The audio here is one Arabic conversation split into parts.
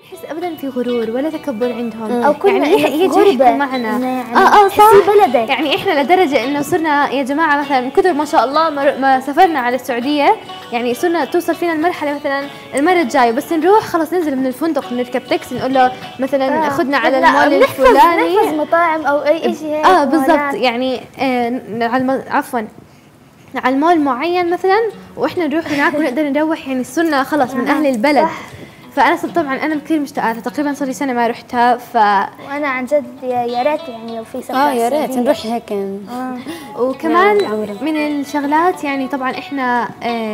نحس ابدا في غرور ولا تكبر عندهم، او كنا يعني يجوا يحكوا معنا يعني صح بلدك. يعني احنا لدرجه انه صرنا يا جماعه مثلا من كثر ما شاء الله ما سافرنا على السعوديه، يعني صرنا توصل فينا المرحله مثلا المره الجايه بس نروح خلص ننزل من الفندق نركب تاكسي نقول له مثلا خذنا على المول الفلاني، نحفظ مطاعم او اي شيء هيك. بالضبط يعني عفوا على المول معين مثلا واحنا نروح هناك ونقدر نروح، يعني صرنا خلص من اهل البلد. فانا طبعا انا كثير مشتاقه، تقريبا صار لي سنه ما رحتها. وانا عن جد يا ريت يعني لو في سفر يا ريت نروح هيك. وكمان من الشغلات يعني طبعا احنا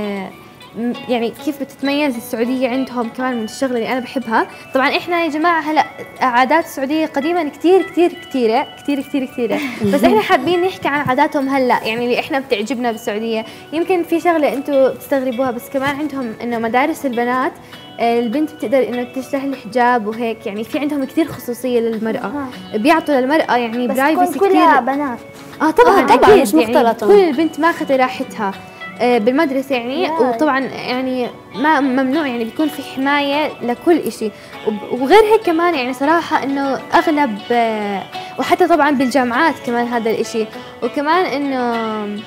يعني كيف بتتميز السعوديه عندهم كمان من الشغله اللي انا بحبها. طبعا احنا يا جماعه هلا عادات السعوديه قديما كثيره بس احنا حابين نحكي عن عاداتهم هلا، يعني اللي احنا بتعجبنا بالسعوديه. يمكن في شغله انتم بتستغربوها بس كمان عندهم انه مدارس البنات البنت بتقدر انه تشتغل الحجاب وهيك، يعني في عندهم كثير خصوصيه للمراه، بيعطوا للمراه يعني برايفسي كثير. كلها بنات طبعا اكيد مش مختلطه، يعني كل البنت ماخذه راحتها بالمدرسه يعني. وطبعا يعني ما ممنوع، يعني بيكون في حمايه لكل شيء. وغير هيك كمان يعني صراحه انه اغلب وحتى طبعا بالجامعات كمان هذا الشيء. وكمان انه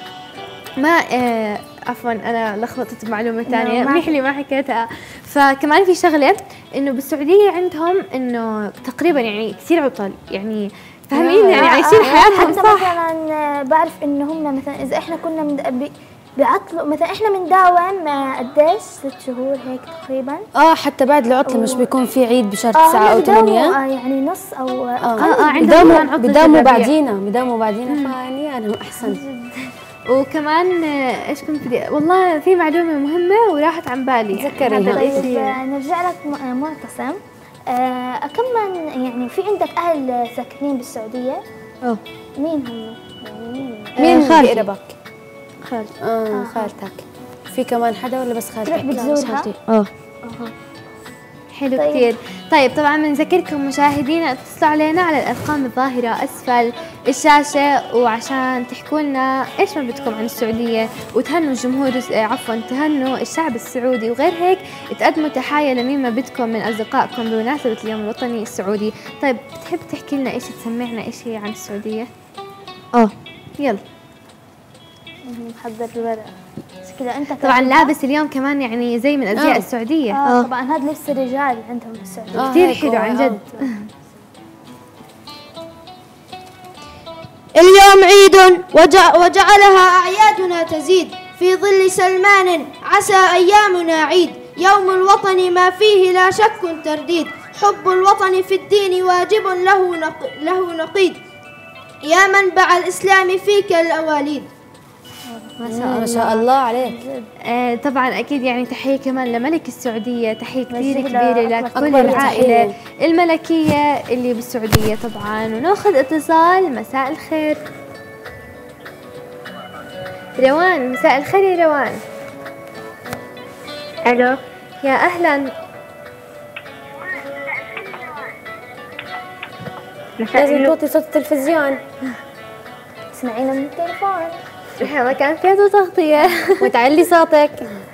ما عفوا انا لخبطت بمعلومه ثانيه منيح لي ما حكيتها. فكمان في شغله انه بالسعوديه عندهم انه تقريبا يعني كثير عطل، يعني فاهمين يعني عايشين حياتهم صح. مثلا بعرف انه هم مثلا اذا احنا كنا بيعطلوا مثلا احنا بنداوم قديش 6 شهور هيك تقريبا. حتى بعد العطله مش بيكون في عيد بشهر 9 أو 8. يعني نص او بداموا بعدينا فيعني انا احسن. وكمان ايش كنت بدي والله في معلومه مهمه وراحت عن بالي تذكريها. طيب نرجع لك معتصم. كمان يعني في عندك اهل ساكنين بالسعوديه؟ مين هم؟ مين بيقربك؟ خالتي. خالتك. في كمان حدا ولا بس خالتك؟ تروح بتزورها؟ حلو كثير. طيب طبعا بنذكركم مشاهدينا اتصلوا علينا على الارقام الظاهره اسفل الشاشه وعشان تحكوا لنا ايش ما بدكم عن السعوديه وتهنوا الجمهور تهنوا الشعب السعودي، وغير هيك تقدموا تحايا لمين ما بدكم من اصدقائكم بمناسبه اليوم الوطني السعودي. طيب بتحب تحكي لنا ايش تسمعنا ايش هي عن السعوديه؟ يلا. محضر الورقه كذا. انت طبعا لابس اليوم كمان يعني زي من ازياء السعوديه. طبعا هذا لبس الرجال عندهم بالسعوديه كثير حلو عن جد. اليوم عيد وجعلها أعيادنا تزيد في ظل سلمان عسى أيامنا عيد. يوم الوطن ما فيه لا شك ترديد، حب الوطن في الدين واجب له نقيد، يا منبع الإسلام فيك الأواليد. ما شاء الله عليك. طبعا اكيد يعني تحيه كمان لملك السعوديه، تحيه كثير كبيره لكل العائله الملكيه اللي بالسعوديه طبعا. وناخذ اتصال. مساء الخير روان. مساء الخير يا روان. الو يا اهلا. لازم توطي صوت التلفزيون. اسمعينا من التليفون. روحي مكان فيه تغطيه وتعلي صوتك.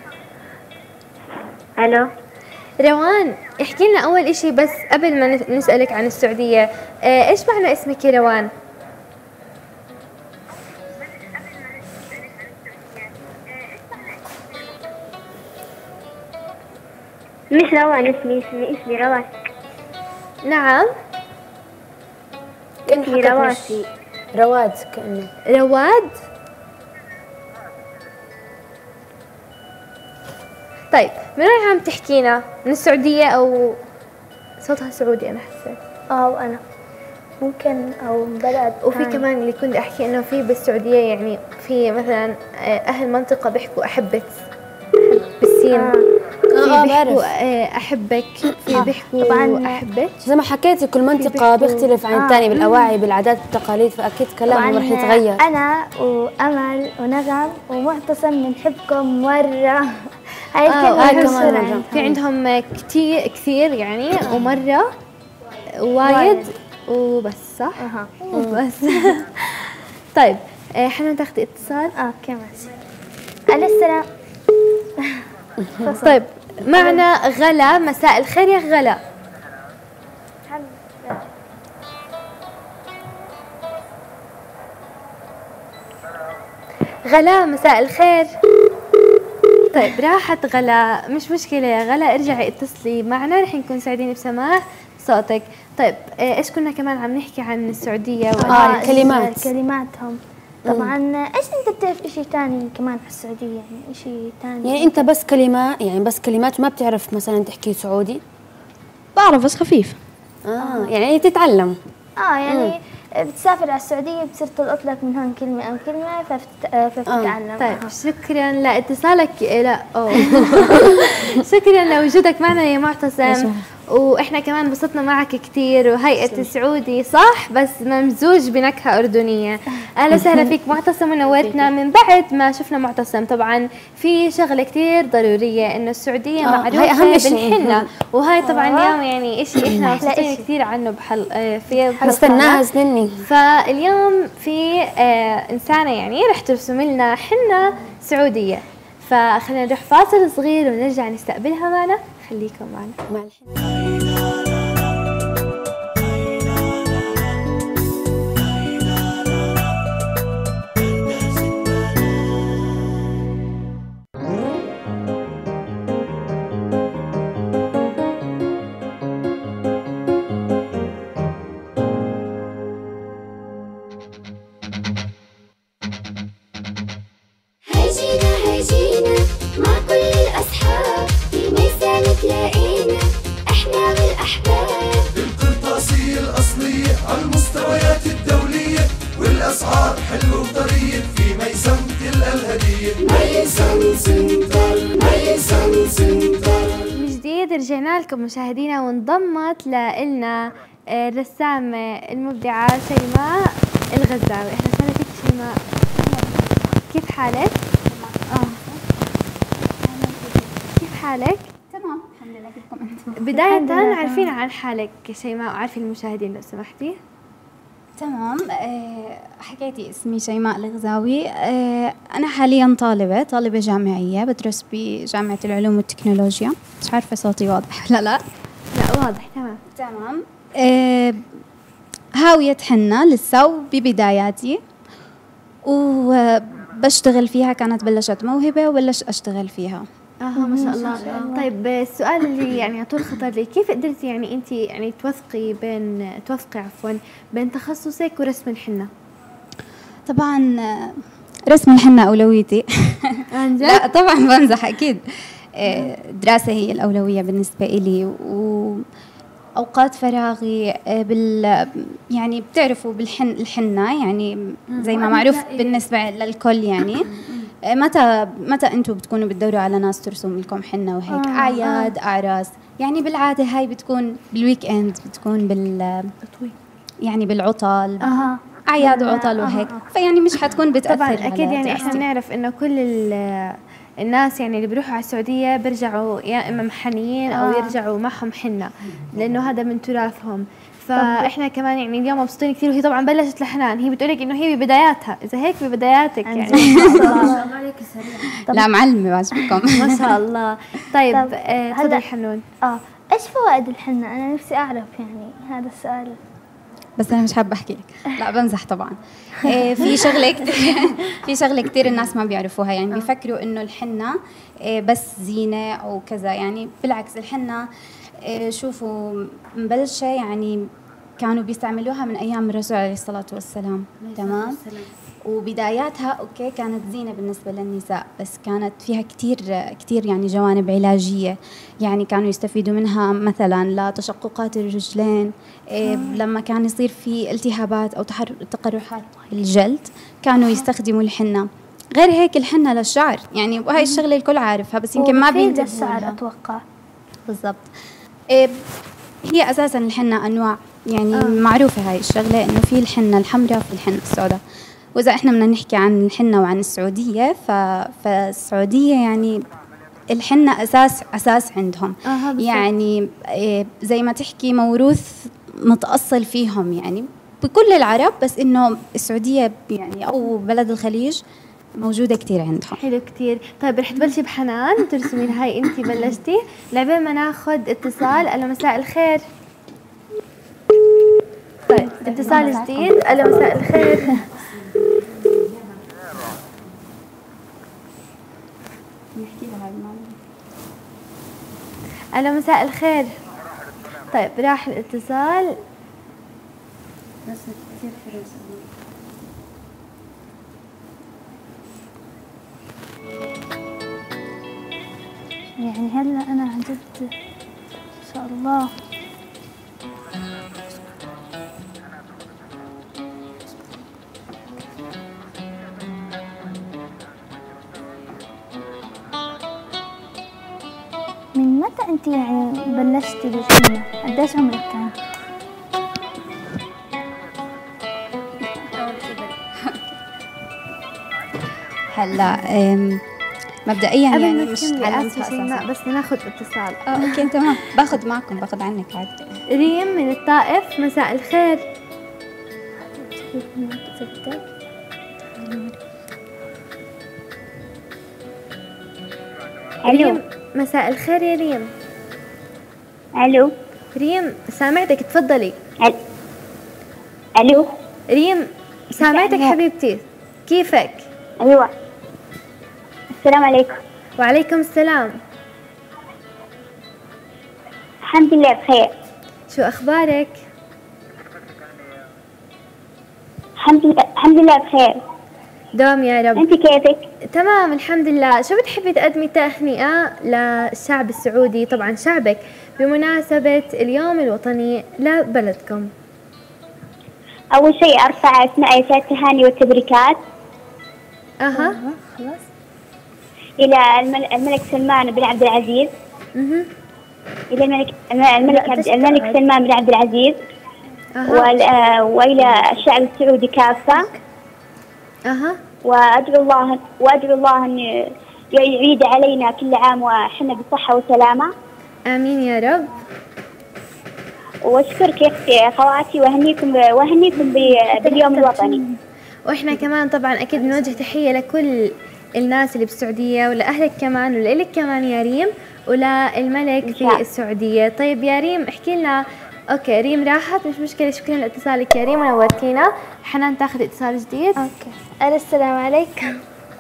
الو روان احكي لنا اول اشي بس قبل ما نسالك عن السعوديه، ايش معنى اسمك يا روان؟ مش روان اسمي روان. نعم اسمي رواسي. رواد كأنه. رواد. طيب من وين عم تحكينا؟ من السعودية أو صوتها سعودي أنا حسيت؟ وأنا ممكن أو بلد. وفي كمان اللي كنت أحكي إنه في بالسعودية يعني في مثلا أهل منطقة بيحكوا أحبك بالسين. بيحكوا أحبك، في بيحكوا طبعا أحبك. زي ما حكيتي كل منطقة بيختلف عن الثاني بالأواعي بالعادات والتقاليد، فأكيد كلامهم رح يتغير. أنا وأمل ونغم ومعتصم بنحبكم مرة. هاي كمان في عندهم كثير يعني ومرة وايد وبس صح؟ وبس. طيب حنا تاخذي اتصال؟ اوكي ماشي. السلام. طيب معنا غلا. مساء الخير يا غلا. غلا مساء الخير. طيب راحت غلا، مش مشكلة يا غلا، ارجعي اتصلي معنا، رح نكون سعيدين بسماع صوتك. طيب ايش كنا كمان عم نحكي عن السعودية كلماتهم. طبعا ايش انت بتعرف شيء ثاني كمان في السعودية، يعني شيء ثاني؟ يعني انت بس كلمات، يعني بس كلمات، ما بتعرف مثلا تحكي سعودي؟ بعرف بس خفيف. يعني تتعلم. يعني بتسافر على السعودية بتصير تلقط لك من هون كلمة أو كلمة فبتتعلم. طيب شكرا لاتصالك. لا شكرا لوجودك معنا يا معتصم، واحنا كمان انبسطنا معك كثير. وهيئة السعودي صح بس ممزوج بنكهة أردنية. أهلا وسهلا فيك معتصم، ونورتنا. من بعد ما شفنا معتصم طبعا في شغلة كثير ضرورية، إنه السعودية معروفة بالحنة، وهاي طبعا اليوم يعني إشي إحنا مبسوطين كثير عنه في نستناها سنني. فاليوم في إنسانة يعني رح ترسم لنا حنة سعودية، فخلينا نروح فاصل صغير ونرجع نستقبلها معنا. خليكم معنا مع الحنة. هيجينا مع كل الأصحاب في ميسان تلاقينا إحنا والأحباب. القرطاسية الأصلية على المستويات الدولية، والأسعار حلوة وطرية في ميسان تلقى الهدية. ميسان سنتر. من جديد رجعنا لكم مشاهدينا، وانضمت لنا الرسامة المبدعة شيماء الغزاوي. احنا سنة فيك شيماء، كيف حالك؟ كيف حالك؟ تمام الحمد لله. كيفكم انتم؟ بداية عارفين عن حالك شيماء وعارفين المشاهدين لو سمحتي. تمام. حكيتي اسمي شيماء الغزاوي. أنا حاليا طالبة جامعية، بدرس بجامعة العلوم والتكنولوجيا. مش عارفة صوتي واضح ولا لا؟ لا واضح. تمام. هاوية حنة لسه ببداياتي، وبشتغل فيها. كانت بلشت موهبة وبلش أشتغل فيها. ما شاء الله. طيب السؤال اللي يعني على طول خطر لي، كيف قدرتي يعني انت يعني توفقي بين تخصصك ورسم الحنة؟ طبعا رسم الحنة أولويتي. لا طبعا بمزح أكيد. دراسة هي الأولوية بالنسبة إلي، وأوقات فراغي يعني بتعرفوا الحنة يعني زي ما معروف بالنسبة للكل يعني. متى انتم بتكونوا بتدوروا على ناس ترسم لكم حنة وهيك؟ أعياد، أعراس، يعني بالعادة هاي بتكون بالويك اند، بتكون يعني بالعطل، أعياد وعطل وهيك. فيعني مش حتكون بتأثر طبعا على أكيد. يعني دراستي. إحنا بنعرف إنه كل الناس يعني اللي بيروحوا على السعودية بيرجعوا يا إما محنيين أو يرجعوا معهم حنة، لأنه هذا من تراثهم. فاحنا كمان يعني اليوم مبسوطين كثير. وهي طبعا بلشت لحنان، هي بتقولك انه هي ببداياتها، اذا هيك ببداياتك يعني ما شاء الله. لا معلمة واجبكم. ما شاء الله. طيب تفضلي حنون. ايش فوائد الحنة؟ انا نفسي اعرف يعني هذا السؤال، بس انا مش حابه احكي لك. لا بمزح طبعا. في شغله كثير الناس ما بيعرفوها، يعني بيفكروا انه الحنة بس زينة او كذا. يعني بالعكس الحنة شوفوا مبلشة، يعني كانوا بيستعملوها من أيام الرسول عليه الصلاة والسلام. تمام. وبداياتها أوكي كانت زينة بالنسبة للنساء، بس كانت فيها كتير يعني جوانب علاجية. يعني كانوا يستفيدوا منها مثلا لتشققات الرجلين، لما كان يصير في التهابات أو تقرحات الجلد كانوا يستخدموا الحنة. غير هيك الحنة للشعر، يعني وهي الشغلة الكل عارفها بس يمكن ما بينتبهوا للشعر أتوقع. بالضبط. هي أساساً الحنة أنواع، يعني معروفة هاي الشغلة، إنه في الحنة الحمراء وفي الحنة السوداء. وإذا إحنا بدنا نحكي عن الحنة وعن السعودية، فالسعودية يعني الحنة أساس عندهم. يعني زي ما تحكي موروث متأصل فيهم يعني بكل العرب، بس إنه السعودية يعني أو بلد الخليج موجودة كتير عندهم. حلو كتير. طيب رح تبلشي بحنان ترسمين، هاي انتي بلشتي. لعبين ما ناخد اتصال. الو مساء الخير. طيب اتصال جديد. الو مساء الخير. نحكي لها هاي المعلومة. ألو مساء الخير. طيب راح الاتصال. بس كثير حلو. يعني هلا أنا عن جد إن شاء الله من متى أنت يعني بلشتي بالجنة؟ قديش عمرك كان؟ هلا مبدئيا قبل يعني ما مش تكملي تعلمتها آسفة شيماء اساسا. بس ناخذ اتصال. اوكي تمام، باخذ معكم، باخذ عنك عادي. ريم من الطائف، مساء الخير. ريم مساء الخير يا ريم. الو ريم سامعتك، تفضلي. الو ريم سامعتك حبيبتي، كيفك؟ ايوه السلام عليكم. وعليكم السلام. الحمد لله بخير. شو أخبارك؟ الحمد لله بخير. دوم يا رب. انت كيفك؟ تمام الحمد لله. شو بتحبي تقدمي تهنئة للشعب السعودي، طبعا شعبك، بمناسبة اليوم الوطني لبلدكم؟ اول شيء ارفع اسماء التهاني والتبريكات خلاص الى الملك سلمان بن عبد العزيز. الى الملك سلمان بن عبد العزيز. والى الشعب السعودي كافة. وادعو الله ان يعيد علينا كل عام وحنا بصحة وسلامة. امين يا رب. واشكرك يا خواتي واهنيكم باليوم الوطني. واحنا كمان طبعا اكيد بنوجه تحية لكل الناس اللي بالسعودية، ولأهلك كمان، ولإلك كمان يا ريم، وللملك في السعودية. طيب يا ريم احكي لنا. اوكي ريم راحت، مش مشكلة. شكرا لاتصالك يا ريم ونورتينا. حنان تاخذ اتصال جديد. اوكي. السلام عليكم.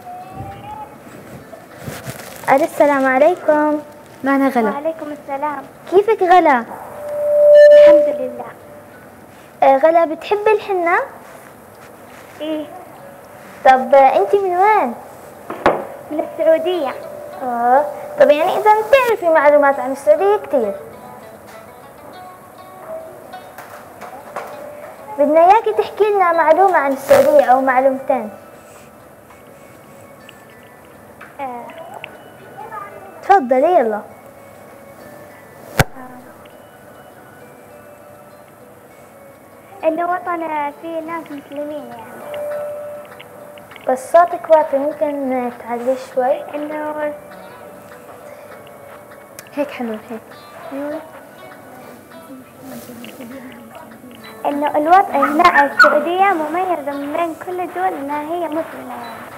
السلام عليكم. معنا غلا. وعليكم السلام. كيفك غلا؟ الحمد لله. غلا بتحبي الحنة؟ ايه. طب انت من وين؟ من السعودية. طب يعني اذا بتعرفي معلومات عن السعودية كتير، بدنا اياكي تحكي لنا معلومة عن السعودية او معلومتين. تفضلي يلا. إنه وطن فيه ناس مسلمين يعني. بس صوتك واطي، ممكن تعلي شوي؟ إنه هيك حلو هيك. إنه الوطن لا السعودية مميزة من بين كل الدول إنها هي مسلمة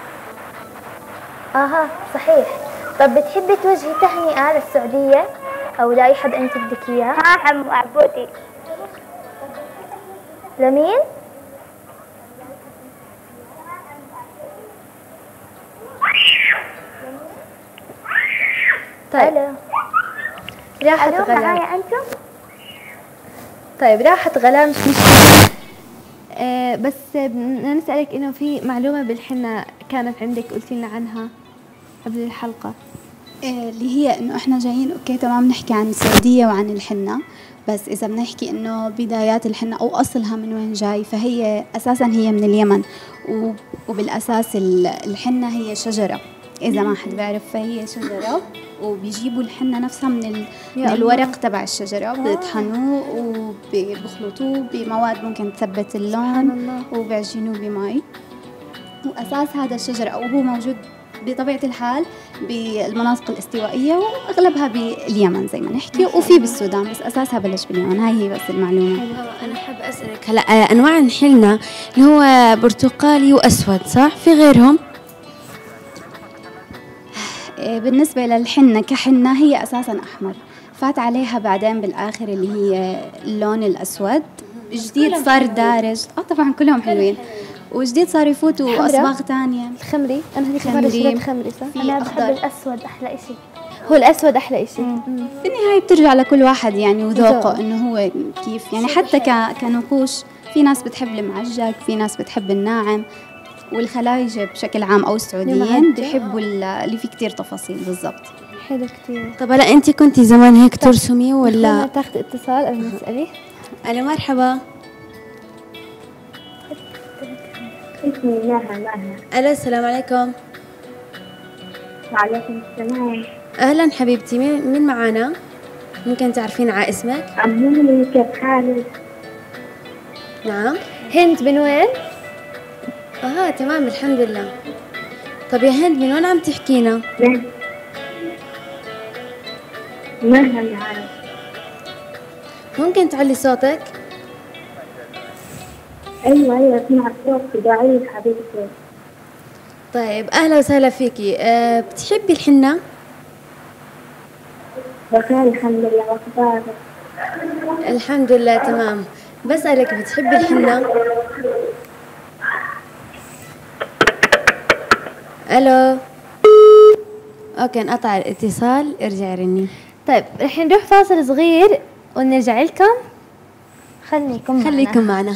يعني. صحيح. طب بتحبي توجهي تهنئة للسعودية أو لأي حد أنت بدك إياه؟ عم عبودي. لمين؟ طيب راحت غلا. معايا أنتم؟ طيب راحت غلا، مش مشكلة. بس بدنا نسألك إنه في معلومة بالحنة كانت عندك قلتي لنا عنها قبل الحلقة. اللي هي إنه إحنا جايين أوكي تمام نحكي عن السعودية وعن الحنة، بس إذا بنحكي إنه بدايات الحنة أو أصلها من وين جاي، فهي أساساً هي من اليمن، وبالأساس الحنة هي شجرة، إذا ما حد بيعرف، فهي شجرة وبيجيبوا الحنة نفسها من الورق تبع الشجرة، بيطحنوه وبيخلطوه بمواد ممكن تثبت اللون وبيعجنوه بماء. وأساس هذا الشجرة أو هو موجود بطبيعة الحال بالمناطق الاستوائية وأغلبها باليمن زي ما نحكي، وفي بالسودان، بس أساسها بلش باليمن. هاي هي بس المعلومة. أنا حابة أسألك هلا أنواع الحنة اللي هو برتقالي وأسود، صح؟ في غيرهم؟ بالنسبة للحنة كحنة هي أساسا أحمر، فات عليها بعدين بالآخر اللي هي اللون الأسود، جديد صار دارج. طبعا كلهم حلوين. وجديد صار يفوتوا أصباغ ثانية. الخمري، أنا هذيك مرة اشتريت خمري صح؟ أنا بحب الأسود أحلى إشي. هو الأسود أحلى إشي. في النهاية بترجع لكل واحد يعني وذوقه إنه هو كيف يعني. حتى كنقوش في ناس بتحب المعجق، في ناس بتحب الناعم، والخلايجة بشكل عام أو السعوديين بيحبوا اللي فيه كتير تفاصيل. بالضبط. حلو كتير. طب هلا انت كنتي زمان هيك ترسمي ولا تاخذ اتصال قبل ما تسألي؟ الو مرحبا. اسمي مها. الو السلام عليكم. وعليكم السلام. اهلا حبيبتي، مين معانا؟ ممكن تعرفين على اسمك؟ عموني كيف حالك؟ نعم. هند من وين؟ تمام الحمد لله. طب يا هند من وين عم تحكينا؟ مها العالم. ممكن تعلي صوتك؟ ايوه اسمع صوتك ضعيف حبيبتي. طيب اهلا وسهلا فيكي. بتحبي الحنة؟ بخير الحمد لله، واخبارك؟ الحمد لله تمام. بسألك بتحبي الحنة؟ الو. اوكي انقطع الاتصال، ارجعي رني. طيب رح نروح فاصل صغير ونرجع لكم. خليكم معنا.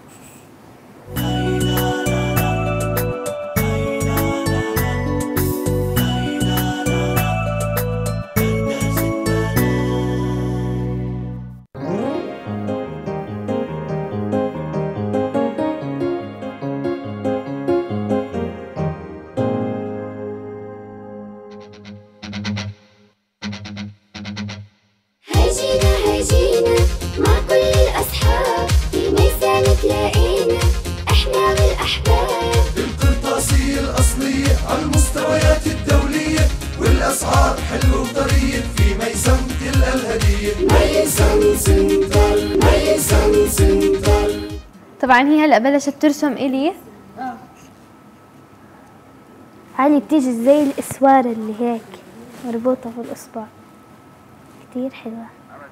هيجينا مع كل الأصحاب في ميسان تلاقينا إحنا والأحباب. القرطاسية الأصلية على المستويات الدولية، والأسعار حلوة وطرية في ميسان تلقى الهدية. ميسان سنترال. طبعا هي هلا بلشت ترسم إلي. هذه بتيجي زي الإسوارة اللي هيك مربوطة في الإصبع، كتير حلوة.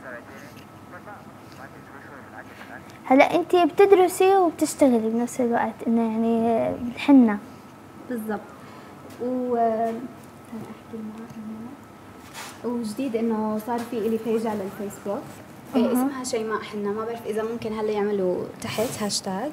هلا انت بتدرسي وبتشتغلي بنفس الوقت، انه يعني الحنة. بالضبط. وجديد انه صار في إلي بيج على الفيسبوك اسمها شيماء حنة. ما بعرف اذا ممكن هلا يعملوا تحت هاشتاج،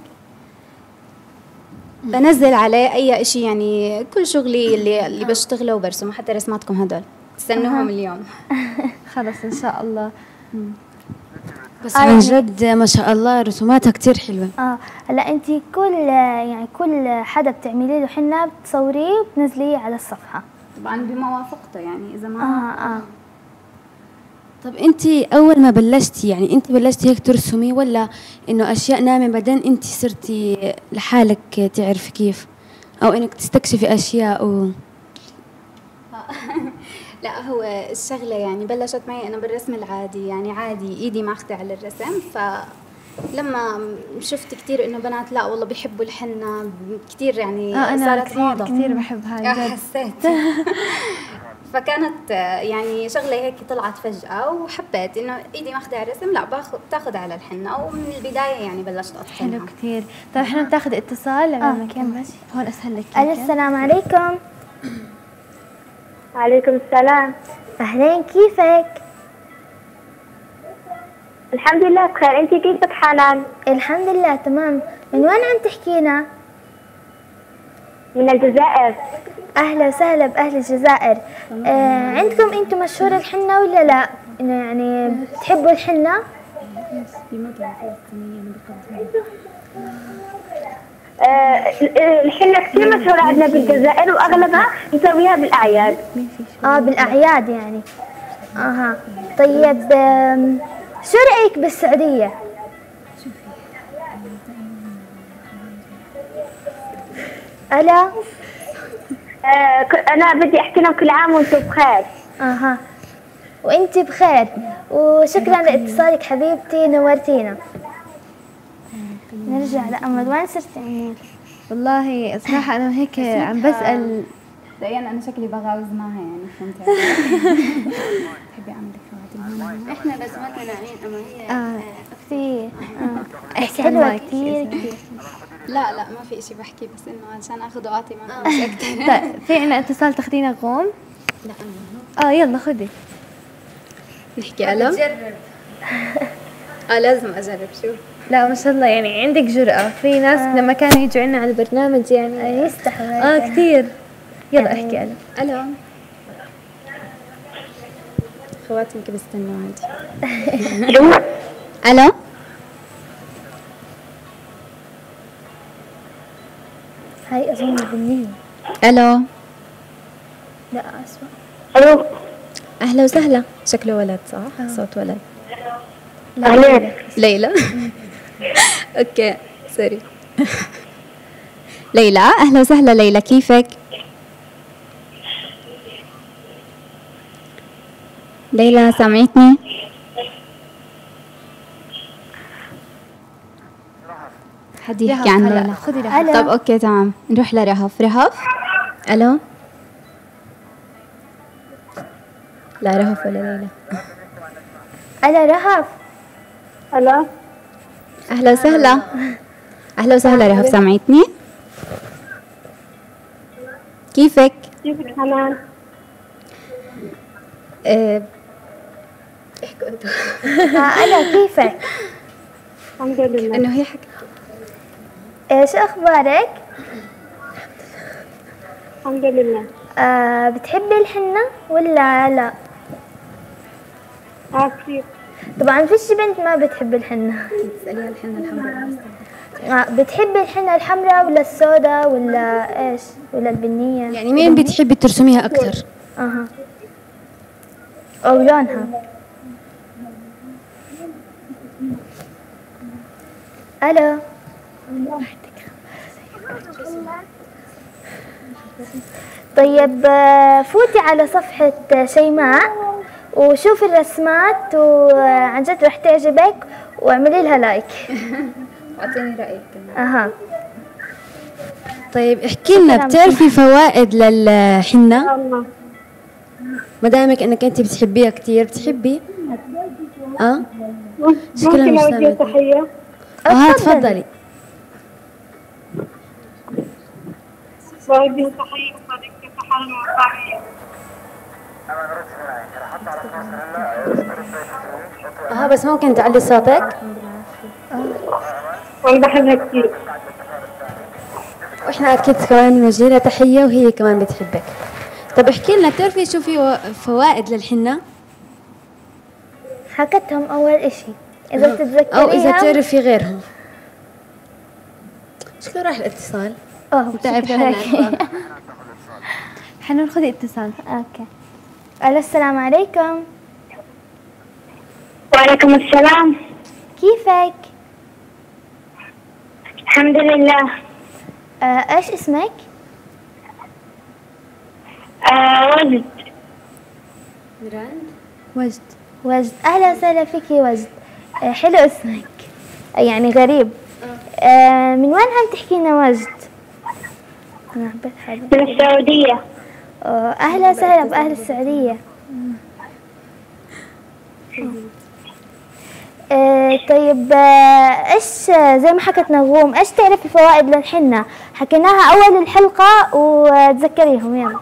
بنزل عليه اي شيء يعني كل شغلي اللي بشتغله وبرسمه، حتى رسماتكم هدول استنوهم اليوم. خلص ان شاء الله. بس عن جد ما شاء الله رسوماتها كتير حلوة. هلا انت كل حدا بتعملي له حنة بتصوريه وبتنزليه على الصفحة طبعا بموافقته، يعني اذا ما طب انت اول ما بلشتي يعني انت بلشتي هيك ترسمي، ولا انه اشياء نامه بعدين انت صرتي لحالك تعرفي كيف، او انك تستكشفي اشياء لا هو الشغله يعني بلشت معي انا بالرسم العادي، يعني عادي ايدي ماخذه على الرسم. فلما شفت كثير انه بنات لا والله بيحبوا الحنه كثير، يعني انا صارت موضه كثير بحب هاي. حسيت فكانت يعني شغله هيك طلعت فجاه، وحبيت انه ايدي ماخذه على الرسم لا بتاخذ على الحنه، ومن البدايه يعني بلشت اتقنها. حلو كثير. طيب احنا بتاخذ اتصال لما نكمل هون اسهل لك. السلام عليكم. وعليكم السلام. اهلين، كيفك؟ الحمد لله بخير، انت كيفك حنان؟ الحمد لله تمام. من وين عم تحكينا؟ من الجزائر. اهلا وسهلا باهل الجزائر. عندكم انتم مشهور الحنة ولا لا؟ يعني بتحبوا الحنة؟ الحنة كثير مشهورة عندنا بالجزائر، واغلبها نسويها بالاعياد. بالاعياد يعني. طيب شو رايك بالسعودية؟ ألا أنا بدي أحكي لهم كل عام وأنتم بخير. وأنت بخير، وشكرا لاتصالك حبيبتي، نورتينا. نرجع لأمل، وين صرتي أمل؟ والله صراحة أنا هيك عم بسأل دقيقة، أنا شكلي بغاوز معها يعني، فهمت علي؟ تحبي أعمل لك إحنا رسمتنا ناعمين أما هي كثير احكي حلوة عنك كثير. لا ما في إشي بحكي، بس إنه عشان آخذ وأعطي معكم مش أكتر. طيب في عنا اتصال تاخدينا غوم؟ لا يلا خدي. نحكي ألو؟ لازم أجرب. شو لا ما شاء الله يعني عندك جرأة. في ناس لما كانوا يجوا عنا على البرنامج يعني يستحوا كثير. يلا احكي ألو. خواتي يمكن بستنوا عندي. ألو. هاي أظن بنية. ألو. لا أسمع. الو. أهلا وسهلا. شكله ولد صح؟ صوت ولد. أهلين. ليلى. اوكي سوري. ليلى اهلا وسهلا. ليلى كيفك؟ ليلى سامعتني؟ حد يحكي عن ليلى. خذي لها. طب اوكي تمام نروح لرهف. رهف الو. لا رهف ولا ليلى. ألا رهف. الو. اهلا وسهلا. اهلا وسهلا رهف سامعتني؟ كيفك؟ كيفك حنان؟ احكوا انتوا. ألا كيفك؟ الحمد لله. انه هي حكت. إيش أخبارك؟ الحمد لله. بتحبي الحنة ولا لا؟ كثير. طبعا فيش بنت ما بتحب الحنة. تسأليها الحنة الحمراء. بتحبي الحنة الحمراء ولا السوداء ولا ايش ولا البنية؟ يعني مين بتحبي ترسميها أكثر؟ اها. او لونها. الو. طيب فوتي على صفحة شيماء وشوفي الرسمات وعن جد رح تعجبك واعملي لها لايك. واعطيني رأيك كمان. اها. طيب احكي لنا، بتعرفي فوائد للحنة؟ الله. ما دامك انك انت بتحبيها كثير، بتحبي؟ شكلها ممكن مش أوجه سامعة. تحية؟ تفضلي. بوجه تحية صديقتي سحر الوفائية. بس ممكن تعلي صوتك؟ وأنا بحبها كثير. واحنا اكيد كمان نوجه لها تحية وهي كمان بتحبك. طب احكي لنا، بتعرفي شو في فوائد للحنة؟ حكتهم اول اشي اذا بتتذكريها او اذا تعرفي غيرهم. شكله راح الاتصال. تعب حنان. حنان خذي اتصال. اوكي. الو السلام عليكم. وعليكم السلام. كيفك؟ الحمد لله. ايش اسمك؟ وجد. وجد. وجد. اهلا وسهلا فيكي وجد. حلو اسمك يعني غريب. من وين عم تحكينا وجد؟ من السعودية. اهلا وسهلا باهل السعودية. طيب ايش زي ما حكت نغوم، ايش تعرفي فوائد للحنة؟ حكيناها اول الحلقة وتذكريهم يلا.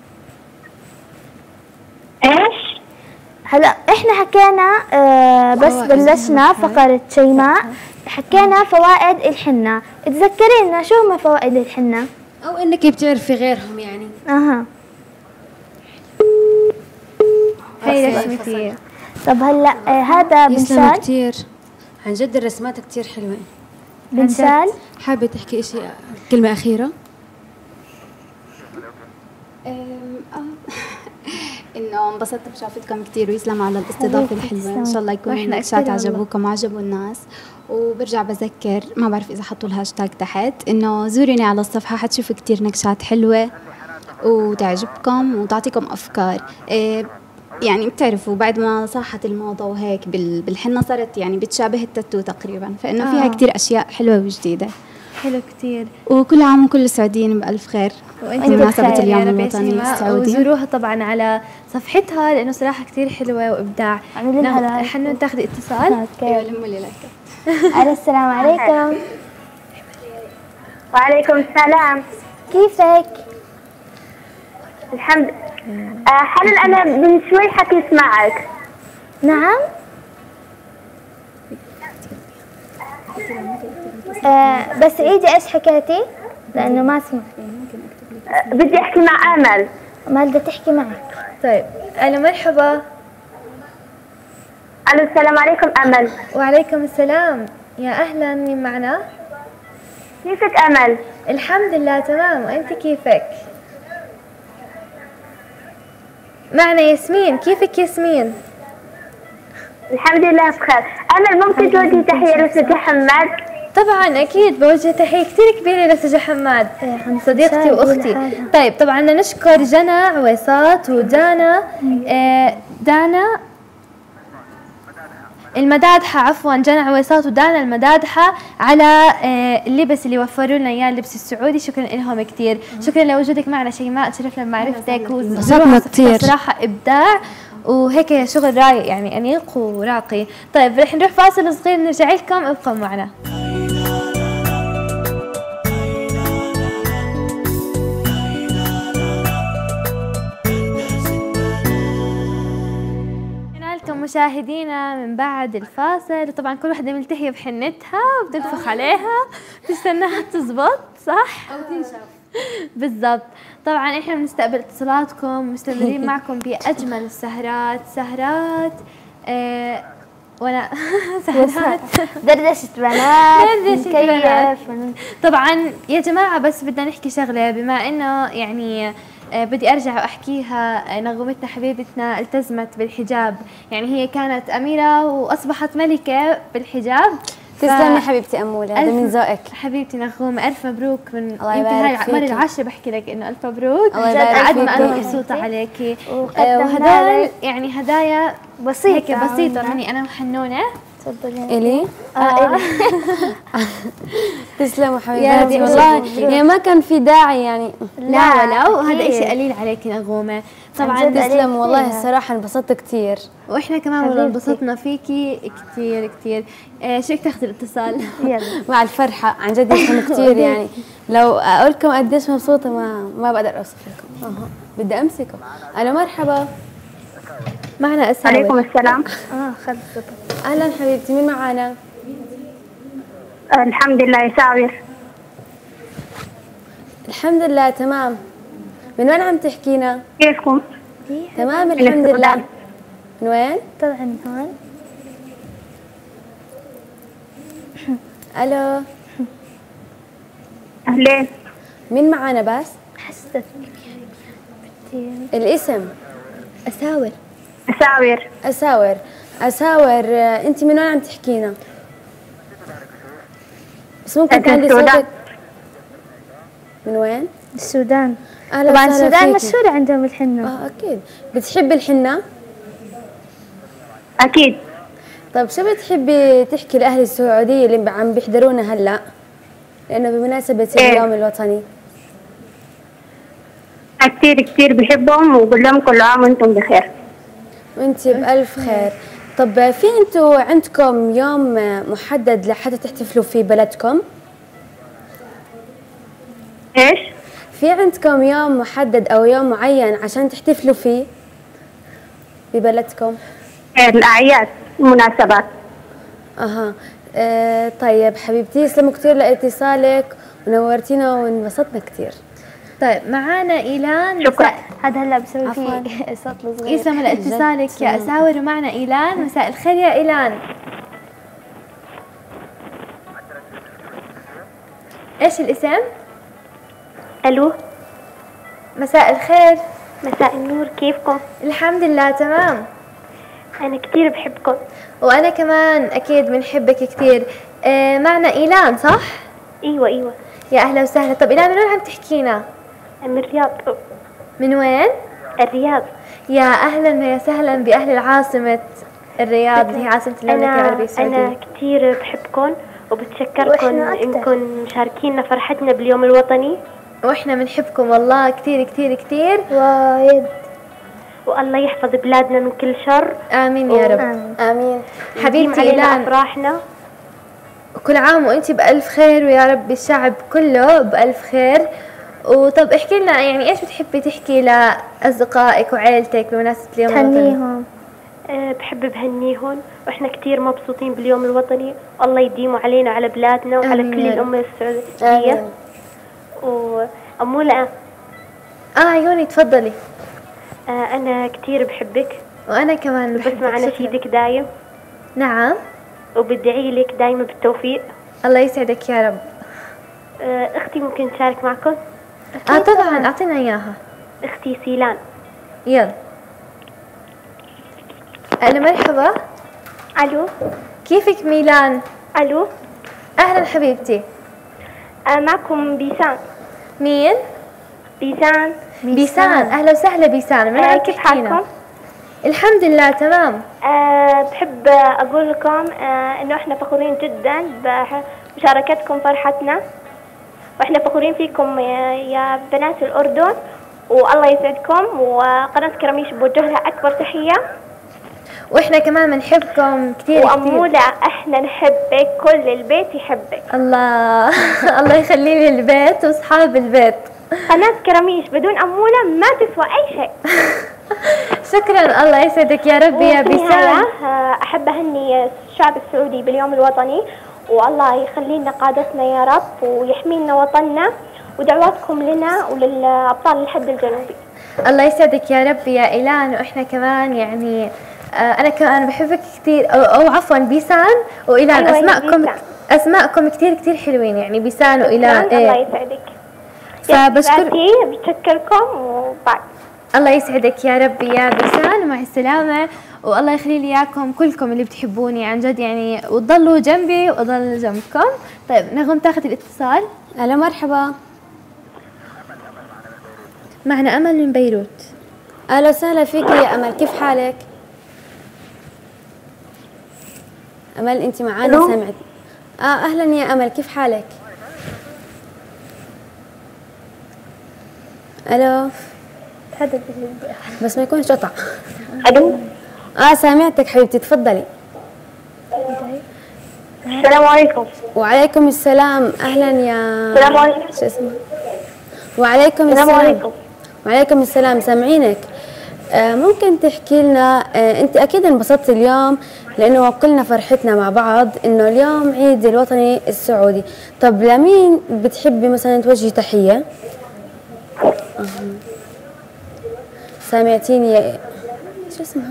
ايش؟ هلا احنا حكينا بس بلشنا فقرة شيماء حكينا فوائد الحنة، تذكرينا شو هم فوائد الحنة؟ او انك بتعرفي غيرهم يعني. اها. هي رسمتي. طب هلا هذا يسلموا بنشال. كثير عن جد، الرسمات كثير حلوة. بنشال. حابة تحكي شيء كلمة أخيرة؟ انه انبسطت بشوفتكم كثير ويسلم على الاستضافه الحلوه. ان شاء الله يكون النكشات عجبوكم وعجبوا الناس. وبرجع بذكر، ما بعرف اذا حطوا الهاشتاج تحت، انه زوروني على الصفحه حتشوفوا كثير نكشات حلوه وتعجبكم وتعطيكم افكار. يعني بتعرفوا بعد ما صاحت الموضة وهيك بالحنة صارت يعني بتشابه التاتو تقريبا، فإنه فيها كتير أشياء حلوة وجديدة. حلو كتير. وكل عام وكل السعوديين بألف خير بمناسبة اليوم الوطني السعودي. وزوروها طبعا على صفحتها لأنه صراحة كتير حلوة وإبداع. حنون تاخذي اتصال. ايوه لموا لي لايك. السلام عليكم. وعليكم السلام. كيفك؟ الحمد. حنان أنا من شوي حكيت معك. نعم. بس عيدي ايش حكيتي؟ لأنه ما سمعت. بدي أحكي مع آمل. ما بدها تحكي معك. طيب ألو مرحبا. ألو السلام عليكم أمل. وعليكم السلام. يا أهلا، مين معنا؟ كيفك أمل؟ الحمد لله تمام، وأنت كيفك؟ معنا ياسمين، كيفك ياسمين؟ الحمد لله بخير. أمل ممكن توجهي تحية لأستاذ حماد؟ طبعا أكيد بوجه تحية كثير كبيرة لأستاذ حماد، صديقتي وأختي. طيب طبعا نشكر جنى عويصات ودانا دانا المدادحة، عفوا جنى عويصات ودانا المدادحة على اللبس اللي وفروا لنا اياه، اللبس السعودي. شكرا لهم كثير. شكرا لوجودك معنا شيماء، تشرفنا بمعرفتك انبسطنا كثير صراحة إبداع وهيك شغل رايق يعني أنيق وراقي. طيب رح نروح فاصل صغير نرجع لكم، ابقوا معنا. مشاهدينا من بعد الفاصل، طبعا كل وحده ملتهيه بحنتها وبتنفخ عليها بتستناها تزبط صح او تنشف بالضبط. طبعا احنا بنستقبل اتصالاتكم، مستمرين معكم باجمل السهرات، سهرات وانا سهرات دردشة بنات، دردشة بنات. طبعا يا جماعه بس بدنا نحكي شغله، بما انه يعني بدي ارجع واحكيها، نغمتنا حبيبتنا التزمت بالحجاب، يعني هي كانت اميره واصبحت ملكه بالحجاب. تسلمي حبيبتي اموله، هذا من ذوقك حبيبتي نغومه. الف مبروك. من الله يمكن هاي يبارك المره العاشره بحكي لك انه الف مبروك. الله يبارك قد ما انا فيكي. مبسوطه عليكي. وهدايا وهدول يعني هدايا بسيطة هيك بسيطه مني انا وحنونه. تفضلي. الي تسلموا يا حبيبتي رب والله، يعني ما كان في داعي يعني. لا ولو هذا إشي قليل عليك نغومه. طبعا تسلم والله، الصراحه انبسطت كثير. واحنا كمان والله انبسطنا فيكي كثير كثير. شو بدك تاخذي الاتصال؟ يلا. مع الفرحه عن جد يفهم كثير يعني. لو اقول لكم قديش مبسوطه ما بقدر اوصف لكم. بدي امسكه. الو مرحبا. معنا اسامه. عليكم السلام. خلصت. اهلا حبيبتي، مين معانا؟ الحمد لله ساوير. الحمد لله تمام. من وين عم تحكينا؟ كيفكم؟ تمام الحمد لله. من وين؟ طلع من هون. الو أهلين. مين معانا بس؟ حسيت الاسم؟ اساور. ساوير. اساور. اساور، انت من وين عم تحكينا؟ بس ممكن تعلي صوتك. من وين؟ السودان. أهلا طبعا وسهلا السودان فيكي. مشهورة عندهم الحنة. اكيد. بتحبي الحنة؟ أكيد. طيب شو بتحبي تحكي لاهل السعودية اللي عم بيحضرونا هلا؟ لانه بمناسبة اليوم الوطني. كثير كثير بحبهم وبقول لهم كل عام وانتم بخير. وانت بألف خير. طب في انتوا عندكم يوم محدد لحتى تحتفلوا في بلدكم؟ ايش؟ في عندكم يوم محدد او يوم معين عشان تحتفلوا فيه ببلدكم؟ الأعياد، المناسبات. طيب حبيبتي، يسلموا كثير لاتصالك ونورتينا وانبسطنا كثير. طيب معانا إيلان. شكرا. هذا هلا بسوي فيه صوت صغير. يسلم لاتصالك يا أساور. ومعنا إيلان. مساء الخير يا إيلان. إيش الاسم؟ ألو. مساء الخير. مساء النور، كيفكم؟ الحمد لله تمام. أنا كثير بحبكم. وأنا كمان أكيد بنحبك كثير. معنا إيلان صح؟ أيوة. يا أهلا وسهلا. طب إيلان من وين عم تحكينا؟ من الرياض. من وين؟ الرياض. يا أهلا ويا سهلا بأهل العاصمة الرياض اللي هي عاصمة المملكة العربية السعودية. أنا كثير بحبكم وبتشكركم وإحنا أكتر. إنكم مشاركينا فرحتنا باليوم الوطني. وإحنا بنحبكم والله كثير كثير كثير. وايد. والله يحفظ بلادنا من كل شر. آمين يا رب. آمين. امين. حبيبتي علينا إيلان. أفراحنا. كل عام وانتي بألف خير، ويا رب الشعب كله بألف خير. وطب احكي لنا يعني ايش بتحبي تحكي لأصدقائك وعائلتك بمناسبة اليوم الوطني؟ تهنيهم. بحب بهنيهم، واحنا كتير مبسوطين باليوم الوطني، الله يديمه علينا وعلى بلادنا وعلى كل الأمة السعودية. وأمولة عيوني تفضلي. أنا كتير بحبك، وأنا كمان بسمع نشيدك دايم. نعم. وبدعي لك دايما بالتوفيق. الله يسعدك يا رب. أختي ممكن تشارك معكم؟ طبعا أعطينا إياها. أختي سيلان. يلا. ألو مرحبا. ألو. كيفك ميلان؟ ألو. أهلا حبيبتي. معكم بيسان. مين؟ بيسان. بيسان. أهلا وسهلا بيسان. من وين كيف حالكم؟ الحمد لله تمام. بحب أقول لكم إنه إحنا فخورين جدا بمشاركتكم فرحتنا، وإحنا فخورين فيكم يا بنات الأردن، والله يسعدكم. وقناة كراميش بوجه لها أكبر تحية. وإحنا كمان بنحبكم كثير. وأمولة إحنا نحبك، كل البيت يحبك. الله الله يخلي لي البيت وأصحاب البيت. قناة كراميش بدون أمولة ما تسوى أي شيء. شكرا، الله يسعدك يا رب يا بيسان. أحب أهني الشعب السعودي باليوم الوطني، والله يخلي لنا قادتنا يا رب، ويحمي لنا وطننا، ودعواتكم لنا وللأبطال الحد الجنوبي. الله يسعدك يا رب يا إيلان. وإحنا كمان يعني أنا كمان بحبك كثير، أو عفوا بيسان وإيلان. أيوة أسماءكم كثير حلوين يعني بيسان وإيلان. الله يسعدك. بشكركم وبعد. الله يسعدك يا رب يا بيسان، ومع السلامة، والله يخلي لي إياكم كلكم اللي بتحبوني عن جد يعني، وتضلوا جنبي وأضل جنبكم. طيب نغم تاخذ الاتصال. أهلا مرحبا. معنا أمل من بيروت. أهلا وسهلا فيك يا أمل، كيف حالك؟ أمل أنت معانا سمعت؟ أهلا يا أمل، كيف حالك؟ ألو. بس ما يكونش قطع. ألو. سامعتك حبيبتي، تفضلي. السلام عليكم. وعليكم السلام. أهلا يا. السلام عليكم. شو اسمه؟ وعليكم السلام. وعليكم السلام. سامعينك. ممكن تحكي لنا، أنت أكيد انبسطتي اليوم لأنه كلنا فرحتنا مع بعض إنه اليوم عيد الوطني السعودي. طب لمين بتحبي مثلا توجهي تحية؟ سامعتيني شو اسمها؟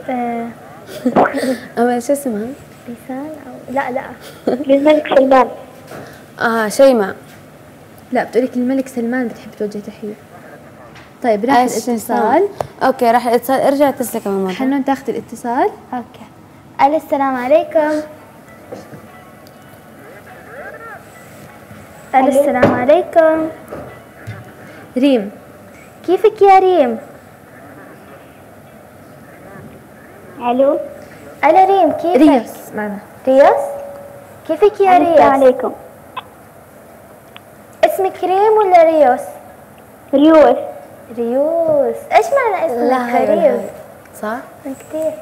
أمل شو اسمها؟ بيسان أو لا للملك سلمان. شيماء. لا بتقولك الملك سلمان بتحب توجه تحية. طيب راح الاتصال. اوكي راح الاتصال، ارجع اتصل كمان مرة. حنون تاخذ الاتصال. اوكي. الو السلام عليكم. الو السلام عليكم. ريم. كيفك يا ريم؟ الو. الو ريم كيفك؟ ريوس معنا. ريوس؟ كيفك يا ريوس؟ السلام عليكم. اسمك ريم ولا ريوس؟ ريوس. ريوس، ايش معنى اسمك ريوس؟ صح؟ من كثير.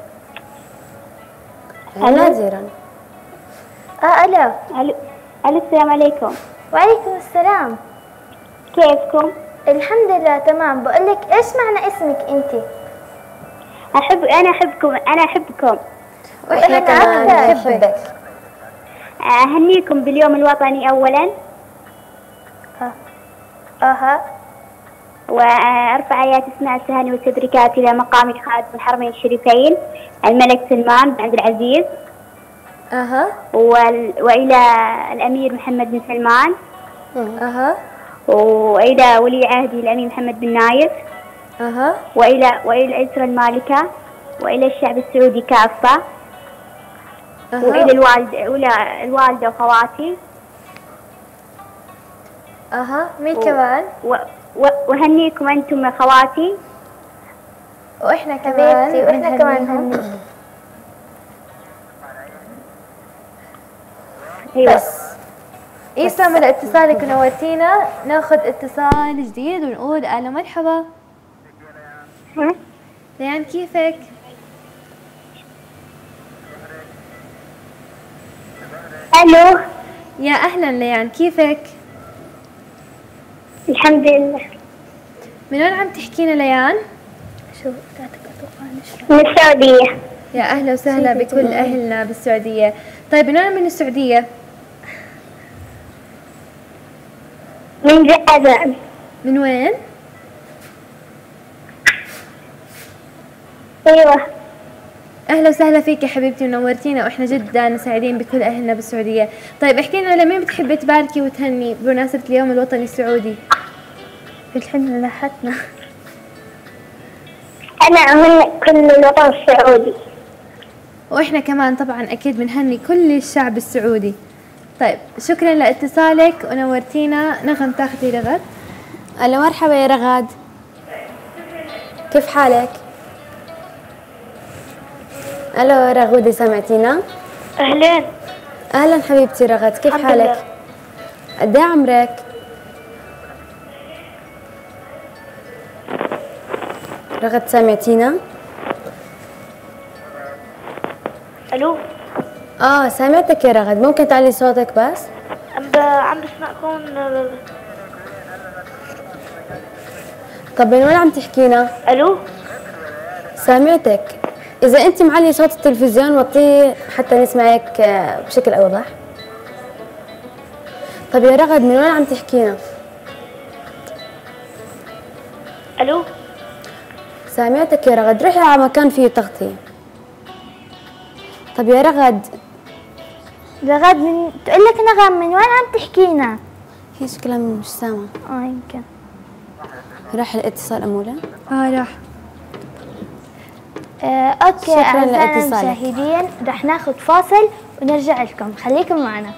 نادرا. الو. الو السلام عليكم. وعليكم السلام. كيفكم؟ الحمد لله تمام. بقول لك ايش معنى اسمك انت؟ انا احبكم. واحنا كمان نحبك. اهنيكم باليوم الوطني اولا. وارفع ايات اسماء التهاني والتبريكات الى مقام خادم الحرمين الشريفين الملك سلمان بن عبد العزيز. والى الامير محمد بن سلمان. والى ولي عهدي الامير محمد بن نايف. والى الاسره المالكه، والى الشعب السعودي كافه. والى الوالده وخواتي. مين كمان؟ وهنيكم انتم يا خواتي. واحنا كمان. واحنا كمان هنيك. بس يسلم لاتصالك ونورتينا. ناخذ اتصال جديد ونقول الو مرحبا. ريان كيفك؟ الو. يا أهلا ليان، كيفك؟ الحمد لله. من وين عم تحكينا ليان؟ من السعودية. يا أهلا وسهلا بكل أهلنا بالسعودية. طيب من وين من السعودية؟ من جازان. من وين؟ أيوة. أهلا وسهلا فيك يا حبيبتي ونورتينا، وإحنا جدا سعيدين بكل أهلنا بالسعودية. طيب احكي لنا لمين بتحبي تباركي وتهني بمناسبة اليوم الوطني السعودي؟ الحين لحتنا. أنا أهنئ كل الوطن السعودي. وإحنا كمان طبعا أكيد بنهني كل الشعب السعودي. طيب شكرا لاتصالك ونورتينا. نغم تاخذي رغد. ألو مرحبا يا رغد، كيف حالك؟ ألو رغودة سمعتينا؟ أهلين. أهلا حبيبتي رغد، كيف الحمد حالك؟ لله. قد إيه عمرك؟ رغد سمعتينا؟ الو. سمعتك يا رغد، ممكن تعلي صوتك بس؟ عم بسمعكم. طب من وين عم تحكينا؟ الو. سامعتك، إذا أنت معلي صوت التلفزيون وطيه حتى نسمعك بشكل أوضح. طب يا رغد من وين عم تحكينا؟ الو. سامعتك يا رغد، روحي على مكان فيه تغطية. طب يا رغد. رغد تقول لك نغم من وين عم تحكينا؟ هي شكلها مش سامعة. يمكن. راح الاتصال أمولة؟ راح. اوكي شكراً اعزائنا لاتصالك. المشاهدين، رح ناخذ فاصل ونرجع لكم، خليكم معنا.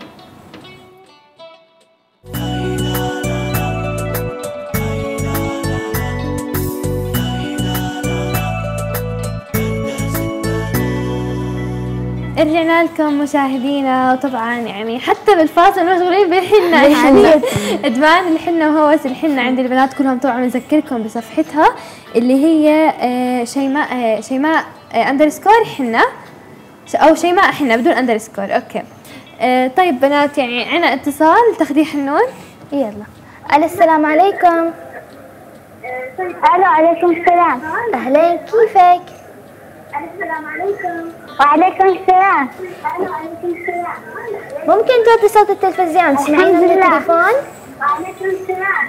رجعنا لكم مشاهدينا، وطبعا يعني حتى بالفاصل مشغولين بالحنة يعني ادمان الحنة وهوس الحنة عند البنات كلهم. طبعا بنذكركم بصفحتها اللي هي شيماء اندرسكور حنة او شيماء حنة بدون اندرسكور. اوكي. طيب بنات يعني عنا اتصال، تاخذي حنون؟ يلا. السلام عليكم. ألو. عليكم السلام. اهلين، كيفك؟ السلام عليكم. وعليكم السلام. وعليكم السلام. ممكن توطي صوت التلفزيون تسمعينا من التليفون؟ وعليكم السلام.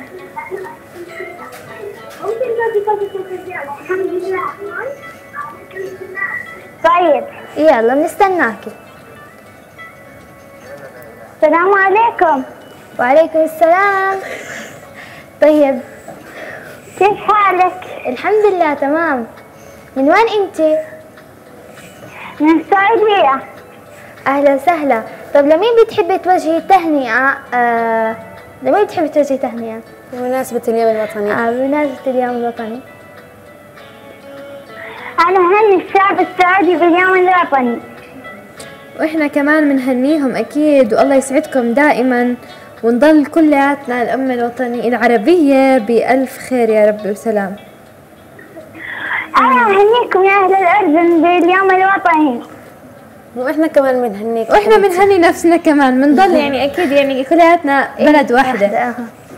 ممكن توطي صوت التلفزيون. الحمد لله. طيب يلا بنستناكي. السلام عليكم. وعليكم السلام. طيب كيف حالك؟ الحمد لله تمام. من وين انت؟ من السعودية. اهلا وسهلا. طب لمين بتحبي توجهي تهنئة؟ لمين بتحبي توجهي تهنئة؟ بمناسبة اليوم الوطني. بمناسبة اليوم الوطني. أنا هني الشعب السعودي باليوم الوطني. واحنا كمان بنهنيهم اكيد، والله يسعدكم دائما، ونضل كلياتنا الأمة الوطنية العربية بألف خير يا رب وسلام. أنا أهنيكم يا أهل الأردن باليوم الوطني. وإحنا كمان بنهنيك. وإحنا بنهني نفسنا كمان، بنضل يعني أكيد يعني كلياتنا بلد واحدة.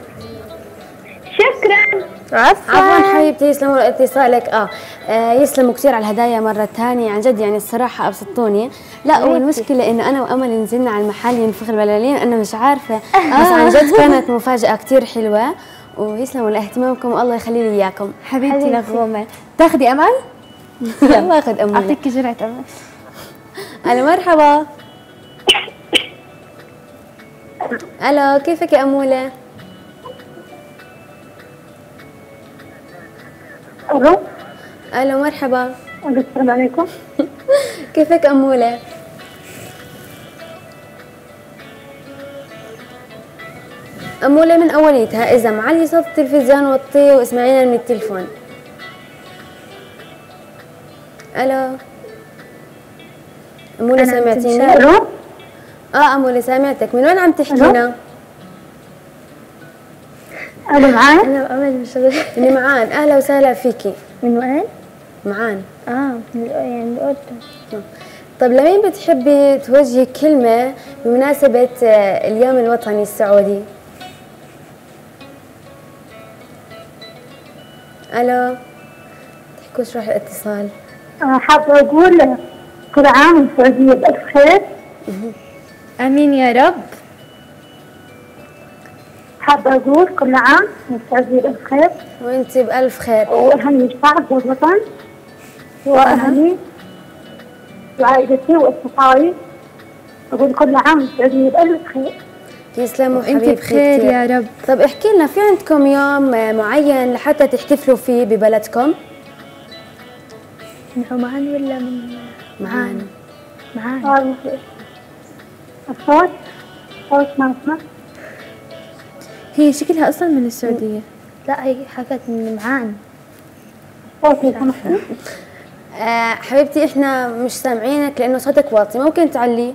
شكرا. عفوا حبيبتي، يسلموا لاتصالك. يسلموا كثير على الهدايا مرة ثانية، عن جد يعني الصراحة أبسطوني. لا والمشكلة إنه أنا وأمل نزلنا على المحل ينفخ البلالين، أنا مش عارفة بس عن جد كانت مفاجأة كثير حلوة، ويسلموا لاهتمامكم والله يخلي لي إياكم. حبيبتي لغومة. تاخذي أمل؟ يلا أخذ أمل. أعطيكي جرعة أمل. ألو مرحبا. ألو كيفك يا أمولة؟ ألو. ألو مرحبا. السلام عليكم. كيفك أمولة؟ أمولة من أوليتها، إذا معلي صوت التلفزيون وطيه واسمعينا من التلفون. ألو أمولة سامعتيني؟ ألو. أمولة سامعتك، من وين عم تحكينا؟ ألو معان. أنا أمل مشغولة. من معان. أهلا وسهلا فيكي. من وين؟ معان. يعني من الأردن. طب لمين بتحبي توجهي كلمة بمناسبة اليوم الوطني السعودي؟ الو، تحكوش روح الاتصال. حابة أقول كل عام والسعودية بألف خير. امين يا رب. حابة أقول كل عام والسعودية بألف خير. وانت بألف خير. وأهني الشعب والوطن وأهلي وعائلتي وأصدقائي. أقول كل عام والسعودية بألف خير. يسلموا وانت حبيبتي بخير كتير. يا رب. طب احكي لنا، في عندكم يوم معين لحتى تحتفلوا فيه ببلدكم؟ من عمان ولا من معانا. معان؟ الصوت ما أسمع. هي شكلها اصلا من السعوديه. لا هي حكت من معان. صوتي سمحتي. حبيبتي احنا مش سامعينك لانه صوتك واطي، ممكن تعليه؟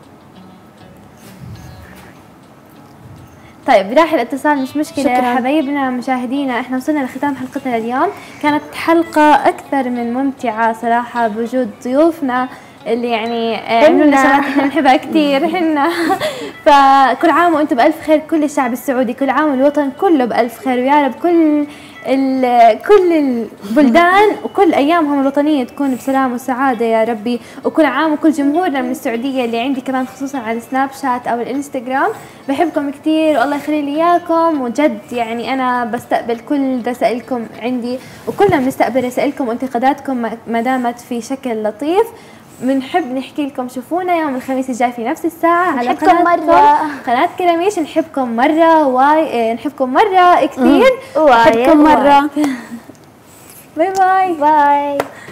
طيب راح الاتصال مش مشكلة. شكراً. حبايبنا مشاهدينا، احنا وصلنا لختام حلقتنا اليوم. كانت حلقة أكثر من ممتعة صراحة بوجود ضيوفنا اللي يعني عملوا لنا شغلات احنا بنحبها كثير حنا. فكل عام وانتم بألف خير، كل الشعب السعودي، كل عام والوطن كله بألف خير، ويا رب كل البلدان وكل ايامهم الوطنيه تكون بسلام وسعاده يا ربي. وكل عام وكل جمهورنا من السعوديه اللي عندي كمان خصوصا على السناب شات او الانستغرام، بحبكم كثير والله يخلي لي اياكم. وجد يعني انا بستقبل كل رسائلكم عندي، وكلنا بنستقبل رسائلكم وانتقاداتكم ما دامت في شكل لطيف. بنحب نحكي لكم شوفونا يوم الخميس الجاي في نفس الساعة على قناة كراميش. نحبكم مرة نحبكم مرة كثير. نحبكم مرة. باي باي. باي.